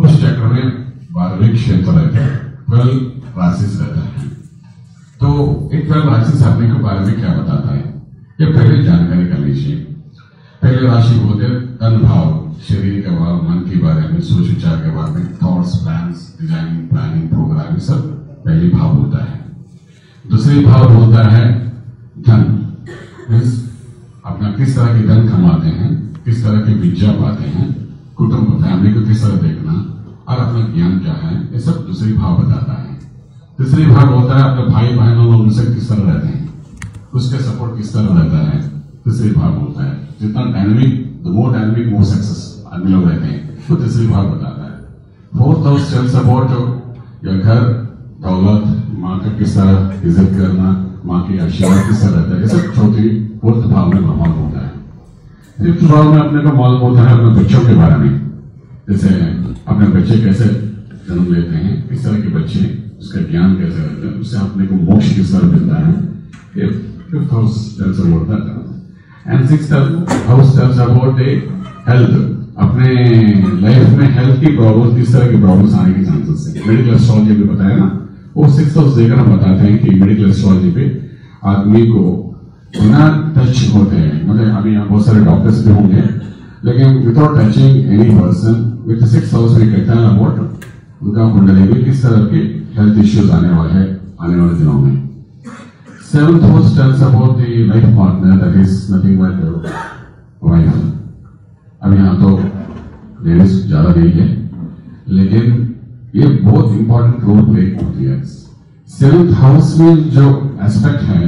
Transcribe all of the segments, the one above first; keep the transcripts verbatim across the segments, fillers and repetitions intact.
उस चक्र में बारहवीं क्षेत्र रहता है, ट्वेल्व राशिस रहता है। तो एक ट्वेल्व राशिस आपने को बारहवीं क्या बताता है, ये पहले जानकारी कर लीजिए। पहले राशि बोलते हैं तन भाव, शरीर के भाव, मन के बारे में, सोच विचार के बारे में, thoughts, plans, designing, planning, programme, सब पहली भाव होता है। दूसरी भाव होता है धन, मीन्स अपना किस तरह की धन कमाते हैं, किस तरह की विद्या पाते हैं, कुटुंब फैमिली को किस तरह देखना और अपना ज्ञान क्या है, ये सब दूसरी भाव बताता है। तीसरी भाव होता है अपने भाई बहनों लोग उनसे किस तरह रहते हैं, उसके सपोर्ट किस तरह रहता है, तीसरी भाव होता है। जितना dynamic, the more dynamic more success आदमी लोग रहते हैं, तो तीसरी भाव बताता है। Fourth house tells about your घर, दौलत, माँ का किस तरह इज्जत करना, माँ की आशीर्वाद किस तरह रहता है, ये सब चौथी फोर्थ भाव में मालूम होता है। फिफ्थ भाव में अपने को मालूम होता है अपने बच्चों के बारे में, जैसे अपने बच्चे कैसे जन्म लेते हैं, किस तरह के बच्चे, उसका ज्ञान कैसे रहता है, उससे अपने को मोक्ष किस तरह मिलता है। Fifth house tells about that. And sixth house tells about health, अपने लाइफ में हेल्थ की प्रॉब्लम, किस तरह की प्रॉब्लम्स आने के चांसेस है। मेडिकल एस्ट्रोलॉजी भी बताया ना, वो सिक्स हाउस देकर हम बताते हैं कि मेडिकल एस्ट्रोलॉजी पे आदमी को बिना टच होते हैं, मतलब अभी यहाँ बहुत सारे डॉक्टर्स भी होंगे, लेकिन without touching any person with six house में कहता है अबाउट उनका कुंडली में किस तरह के हेल्थ इश्यूज आने वाले हैं आने वाले दिनों में। Seventh house tells about the life partner, that is nothing but wife. अब यहाँ तो लेडीज ज्यादा नहीं है, लेकिन ये बहुत इंपॉर्टेंट रोल प्ले होती है। सेवंथ हाउस में जो एस्पेक्ट है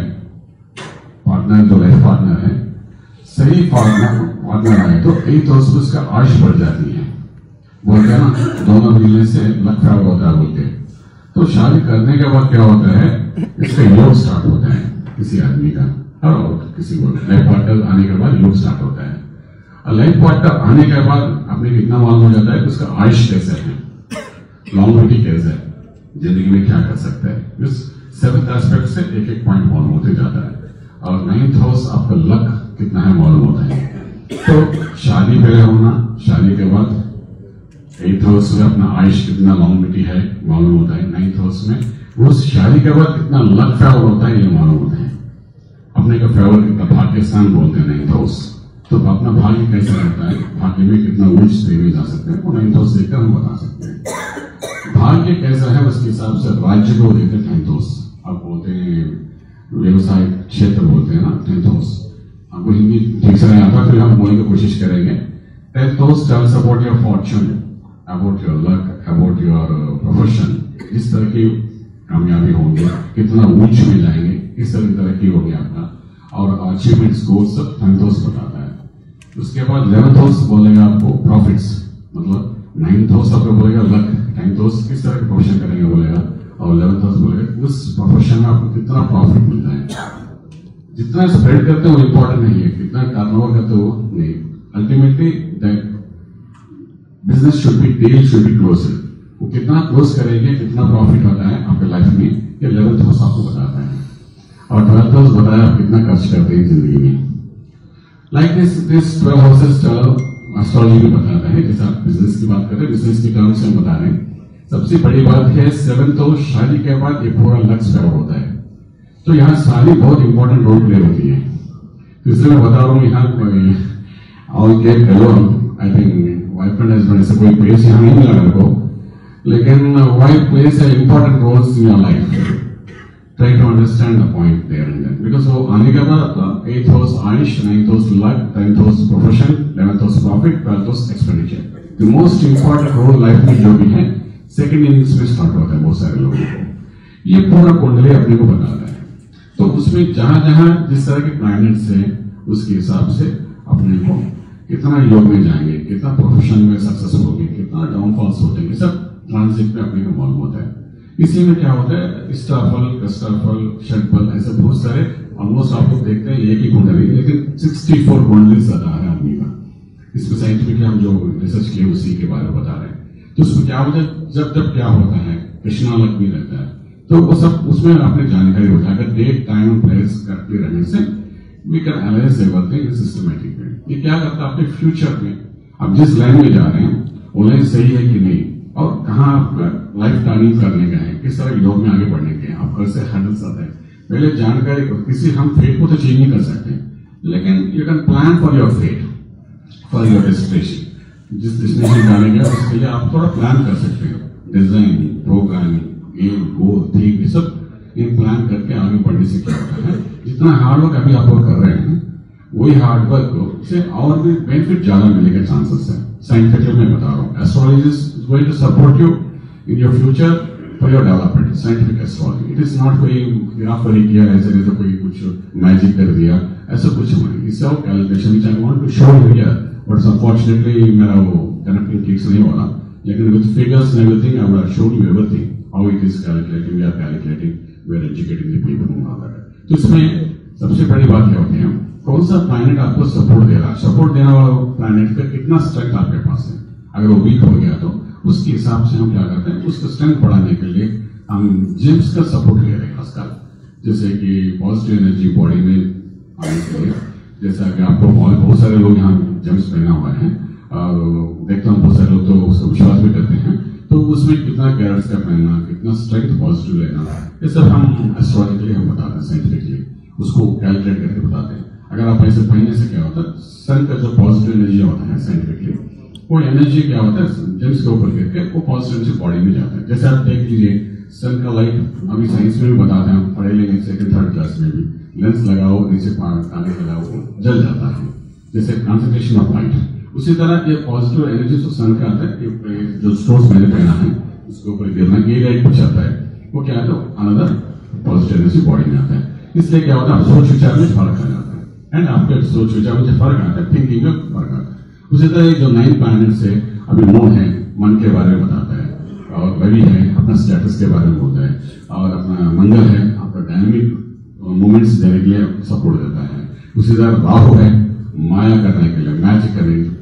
पार्टनर, जो लाइफ पार्टनर है, सही पार्टनर पार्टनर है तो एट हाउस में उसका आयुष बढ़ जाती है। बोलते हैं ना दोनों मिलने से लक फेवर होता है बोलते। तो शादी करने के बाद क्या होता है, इसका योग स्टार्ट होता है किसी आदमी का, और किसी को लाइफ पार्टनर आने के बाद योग स्टार्ट होता है। और लाइफ पार्टनर आने के बाद अपने इतना मालूम हो जाता है कि उसका आयुष कैसे है, लॉन्गेविटी कैसे है, जिंदगी में क्या कर सकता है। इस सेवंथ एस्पेक्ट से एक एक पॉइंट मालूम होते जाता है। और नाइन्थ हाउस आपका लक कितना है मालूम होता है। तो शादी पहले होना, शादी के बाद एट्थ हाउस में अपना आयुष कितना लॉन्गेविटी है मालूम होता है। नाइन्थ हाउस में वो शादी के बाद कितना लक फेवर होता है ये मालूम होता है। अपने का फेवर कितना, भाग्यस्थान बोलते हैं नाइन्थ हाउस। तो अपना भाग्य कैसे रहता है, भाग्य में कितना उच्च स्थिति में जा सकते हैं, वो नाइन्थ हाउस देखकर हम बता सकते हैं। भाग्य कैसा है उसके हिसाब से राज्य को देते हैं टेंथ हाउस। आप बोलते हैं व्यवसाय क्षेत्र बोलते हैं ना टेंथ हाउस। आपको हिंदी ठीक से नहीं आता फिर हम बोलने की कोशिश करेंगे। Tenth house tells about your fortune, about your luck, about your profession, जिस तरह की कामयाबी होंगे, कितना ऊंच में जाएंगे, किस तरह की तरक्की होगी आपका, और अचीवमेंट्स गोल्स सब टेंथ हाउस बताता है। उसके बाद इलेवेंथ हाउस बोलेगा आपको प्रॉफिट्स, मतलब नाइन्थ हाउस आपको बोलेगा लक, टेंथ हाउस किस तरह के प्रोफेशन करेंगे बोलेगा, और इलेवेंथ हाउस बोलेगा उस प्रोफेशन में आपको कितना प्रॉफिट मिलता है। जितना स्प्रेड करते हो इंपॉर्टेंट नहीं है, कितना टर्नओवर करते हो नहीं। Ultimately that business should be deal should be close. वो कितना क्लोज करेंगे, कितना प्रॉफिट होता है आपके लाइफ में, ये इलेवेंथ हाउस आपको बताता है। और ट्वेल्थ हाउस बताया आप कितना खर्च करते हैं जिंदगी में। Like this this twelve houses astrology भी बताता है। जैसे आप बिजनेस की बात कर रहे हैं, बिजनेस की टर्म्स से हम बता रहे हैं। सबसे बड़ी बात है सेवंथ हाउस, शादी के बाद ये पूरा लक्ष्य फेवर होता है। तो यहाँ शादी बहुत इंपॉर्टेंट रोल प्ले होती है। तो इसलिए मैं बता रहा हूँ यहाँ all get alone, I think wife and husband ऐसे कोई प्लेस यहाँ नहीं मिला मेरे को, लेकिन वाइफ प्लेस है important roles in your life. Try to understand the point there and then, because वो आने के बाद एट्थ हाउस आयुष, ninth house luck, tenth house profession, eleventh house profit, twelfth house expenditure. The most important role life में जो भी है second innings में स्टार्ट होता है बहुत सारे लोगों को। ये पूरा कुंडली अपने को बताता है। तो उसमें जहां जहां जिस तरह के प्लैनेट्स हैं उसके हिसाब से अपने को कितना योग में जाएंगे, कितना प्रोफेशन में सक्सेस होगी, कितना डाउनफॉल्स होते हैं, सब ट्रांजिट में अपने को मालूम होता है। इसी में क्या होता है, इष्टाफल, कष्टाफल, षटफल, ऐसे बहुत सारे ऑलमोस्ट आप लोग देखते हैं एक ही कुंडली, लेकिन सिक्सटी फोर कुंडली आता है आदमी का। इसमें साइंटिफिकली हम जो रिसर्च किए उसी के बारे में बता रहे हैं। तो उसमें क्या होता है, जब जब क्या होता है, कृष्णा लक भी रहता है, तो वो सब उसमें आपने जानकारी होता है। अगर डेट टाइम एंड प्लेस करते रहने से we can analyse everything systematic. ये क्या करता है आपके फ्यूचर में, आप जिस लाइन में जा रहे हैं वो लाइन सही है कि नहीं, और कहाँ आपका लाइफ टर्निंग करने का है, किस तरह योग में आगे बढ़ने के हैं, आप घर से हैंडल्स आते हैं। पहले जानकारी को, किसी हम फेट को तो चेंज नहीं कर सकते, लेकिन you can plan for your fate, for your destination. जिस डेस्टिनेशन जाने गया उसके लिए आप थोड़ा प्लान कर सकते हो, designing, programming, game, goal, theme, ये सब ये प्लान करके आगे बढ़ने से क्या होता है, जितना हार्डवर्क अभी आप लोग कर रहे हैं वही हार्डवर्क से और भी बेनिफिट ज्यादा मिलने के चांसेस है। साइंटिफिकली मैं बता रहा हूँ, astrology is going to support you in your future for your development. Scientific astrology, it is not कोई गिराफरी किया ऐसे नहीं तो कोई कुछ मैजिक कर दिया, ऐसा कुछ नहीं। It's all calculation which I want to show you here, but unfortunately मेरा वो कनेक्टिंग क्लिक्स नहीं हो रहा, लेकिन with figures and everything I would have shown you everything how it is calculating, we are calculating, we are educating the people who are there. तो इसमें सबसे बड़ी बात क्या होती है, कौन सा प्लैनेट आपको सपोर्ट दे रहा है, सपोर्ट देने वाला प्लैनेट का कितना स्ट्रेंथ आपके पास है। अगर वो वीक हो गया तो उसके हिसाब से हम क्या करते हैं, उसका स्ट्रेंथ बढ़ाने के लिए हम जिम्स का सपोर्ट ले रहे हैं खासकर, जैसे कि पॉजिटिव एनर्जी बॉडी में आने के लिए। जैसा कि आपको बहुत सारे लोग यहाँ जिम्स पहना हुआ है और देखता हूँ बहुत सारे लोग तो उसका विश्वास भी करते हैं, तो उसमें कितना कैरेट्स का पहनना, कितना स्ट्रेंथ पॉजिटिव लेना, ये सब हम एस्ट्रोलॉजिकली हम बताते हैं, साइंटिफिकली उसको कैलकुलेट करके बताते हैं। अगर आप ऐसे पहनने से क्या होता है, सन का जो पॉजिटिव एनर्जी होता है साइंटिफिकली, वो एनर्जी क्या होता है जेम्स के ऊपर गिरके वो पॉजिटिव एनर्जी बॉडी में जाता है। जैसे आप देख लीजिए सन का लाइट, अभी साइंस में भी बताते हैं, हम पढ़े लेंगे सेकंड थर्ड क्लास में भी, लेंस लगाओ नीचे आगे लगाओ जल जाता है, जैसे कॉन्सेंट्रेशन ऑफ लाइट। उसी तरह ये पॉजिटिव एनर्जी जो सन का आता है, जो स्टोर्स मैंने पहना है उसके ऊपर गिरना, ये लाइट कुछ आता है, वो क्या है तो अनदर पॉजिटिव एनर्जी बॉडी में आता है। इसलिए क्या होता है, आप सोच विचार में फर्क आ जाता है, एंड आपके सोच विचार में फर्क आता है, थिंकिंग में फर्क आता है। उसी तरह जो नाइन प्लैनेट से अभी मून है, मन के बारे में बताता है, और रवि है अपना स्टेटस के बारे में बोलता है, और अपना मंगल है आपका डायनामिक मूवमेंट्स देने के लिए सपोर्ट देता है। उसी तरह राहु है माया करने के लिए, मैजिक करने के लिए,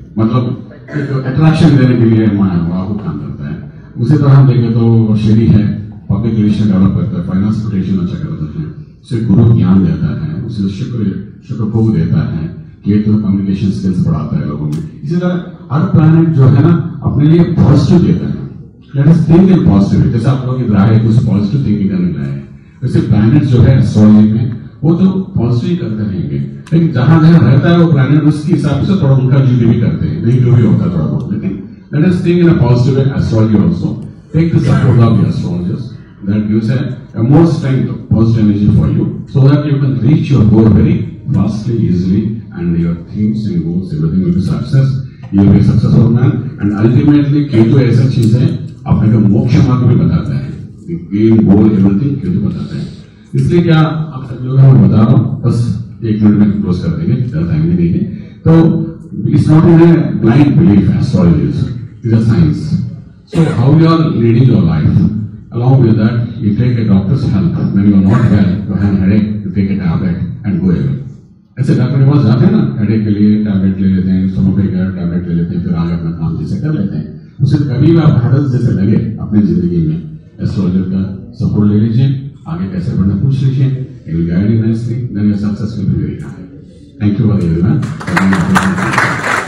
मतलब अट्रैक्शन देने के लिए माया राहु काम करता है। उसी तरह हम देखें तो शनि है पब्लिक रिलेशन डेवलप करता है, फाइनेंस रोटेशन अच्छा करता है, उसे गुरु ज्ञान देता है, उसे शुक्र शुक्र भोग देता है, केतु कम्युनिकेशन स्किल्स बढ़ाता है लोगों में। इसी तरह हर प्लैनेट जो है ना अपने लिए पॉजिटिव देता है, let us think in positive. जैसे आप लोग इधर आए कुछ पॉजिटिव थिंकिंग करने लाए हैं, वैसे प्लैनेट जो है एस्ट्रोलॉजी में वो तो पॉजिटिव करते रहेंगे, लेकिन जहां जहां रहता है वो प्लैनेट उसके हिसाब से थोड़ा उनका ड्यूटी भी करते हैं, नहीं जो भी होता है थोड़ा बहुत, लेकिन let us think in a positive way. Astrology also take the support of the astrologers, that gives a, a more strength, positive energy for you, so that you can reach your goal very fastly, easily, and your themes and goals, everything will be success. You will be a successful man, and ultimately Ketu ऐसा चीज है अपने को मोक्ष मार्ग भी बताता है, गेम गोल एवरीथिंग केतु बताता है। इसलिए क्या आप सब लोग मैं बता रहा हूँ, बस एक मिनट में क्लोज कर देंगे, ज्यादा टाइम नहीं देंगे। तो it's not in a blind belief, astrology is a science. So how you are leading your life, along with that, you take a doctor's help. When you are not well, you have a headache, you take a tablet and go away. ऐसे doctor के पास जाते हैं ना, headache के लिए tablet ले लेते हैं, स्टमक का टैबलेट ले लेते हैं, फिर आगे अपना काम जैसे कर लेते हैं। उसे कभी भी आप हर्डल जैसे लगे अपनी जिंदगी में, एस्ट्रोलॉजर का सपोर्ट ले लीजिए, आगे कैसे बढ़ना पूछ लीजिए, he will guide you nicely, then your success will be very high. Thank you very much.